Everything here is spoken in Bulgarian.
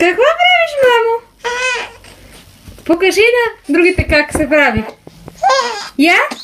Какво правиш, мамо? Покажи на другите как се прави. Я?